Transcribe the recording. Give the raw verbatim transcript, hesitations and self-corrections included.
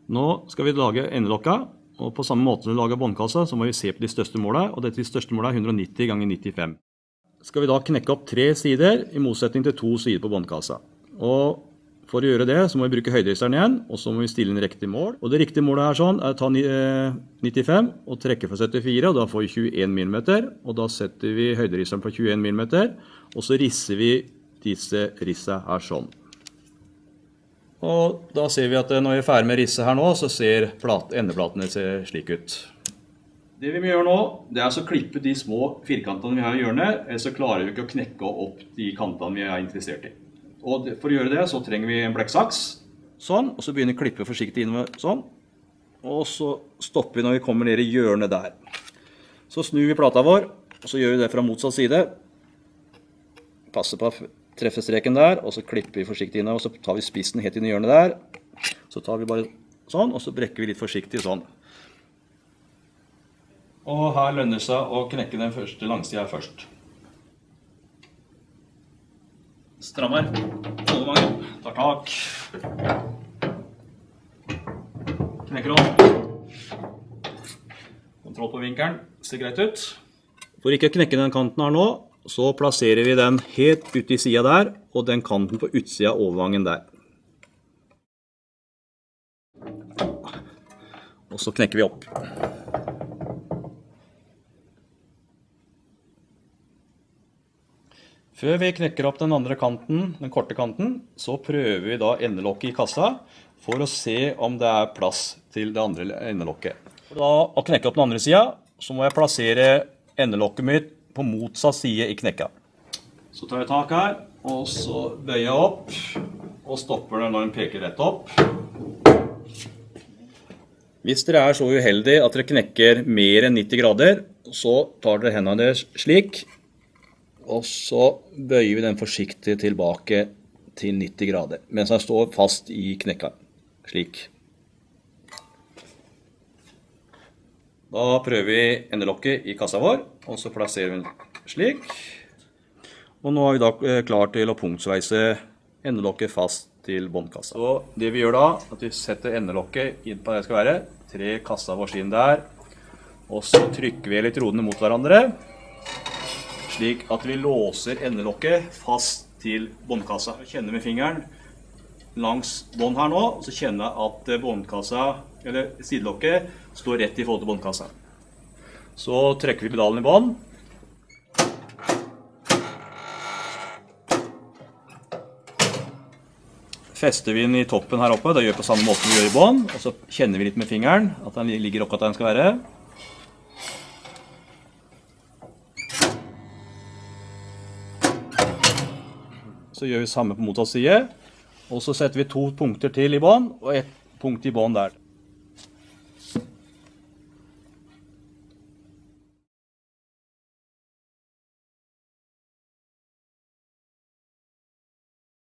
Nå skal vi lage endelokka, og på samme måte som vi lager båndkassa, så må vi se på de største målene, og dette største målet er hundre og nitti ganger nittifem. Skal vi da knekke opp tre sider, i motsetning til to sider på båndkassa. Og for å gjøre det, så må vi bruke høyderisteren igjen, og så må vi stille inn riktig mål. Og det riktige målet er sånn, er å ta nittifem og trekke fra syttifire, og da får vi tjueen millimeter, og da setter vi høyderisteren på tjueen millimeter, og så risser vi disse rissene her sånn. Og da ser vi at når vi er ferdig med risset her nå, så ser plat, endeplatene ser slik ut. Det vi må gjøre nå, det er å klippe de små firkantene vi har i hjørnet, ellers så klarer vi ikke å knekke opp de kantene vi er interessert i. Og for å gjøre det så trenger vi en blekksaks, sånn, og så begynner vi å klippe forsiktig innover, sånn. Og så stopper vi når vi kommer ned i hjørnet der. Så snur vi plata vår, og så gjør vi det fra motsatt side. Passer på treffestreken der, og så klipper vi forsiktig inn, og så tar vi spissen helt inn i hjørnet der. Så tar vi bare sånn, og så brekker vi litt forsiktig sånn. Og her lønner det seg å knekke den første langsida først. Strammer. Overvangen. Tar tak. Knekker opp. Kontroll på vinkelen. Ser greit ut. For ikke å knekke den kanten her nå, så plasserer vi den helt ute i siden der, og den kanten på utsiden av overvangen der. Og så knekker vi opp. Før vi knekker opp den andre kanten, den korte kanten, så prøver vi da endelokket i kassa for å se om det er plass til det andre endelokket. For da å knekke opp den andre siden, så må jeg plassere endelokket mitt på motsatt side i knekka. Så tar jeg tak her, og så bøyer jeg opp, og stopper den når den peker rett opp. Hvis dere er så uheldige at dere knekker mer enn nitti grader, så tar dere hendene deres slik, og så bøyer vi den forsiktig tilbake til nitti grader, mens den står fast i knekka, slik. Da prøver vi endelokket i kassa vår, og så plasserer vi den slik. Og nå er vi da klar til å punktsveise endelokket fast til båndkassa. Så det vi gjør da, at vi setter endelokket inn på det det skal være, tre kassa vår inn der, og så trykker vi elektrodene mot hverandre, slik at vi låser endelokket fast til båndkassa. Jeg kjenner med fingeren langs bånd her nå, og så kjenner jeg at båndkassa, eller sidelokket, står rett i forhold til båndkassa. Så trekker vi pedalen i bånd. Fester vi den i toppen her oppe, det gjør vi på samme måte vi gjør i bånd, og så kjenner vi litt med fingeren at den ligger akkurat der den skal være. Så gjør vi samme på motsatt side, og så setter vi to punkter til i bånd, og ett punkt i bånd der.